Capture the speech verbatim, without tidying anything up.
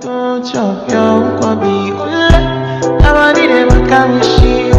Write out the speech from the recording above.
Don't chop your kwabi ule. Nobody never can wish you.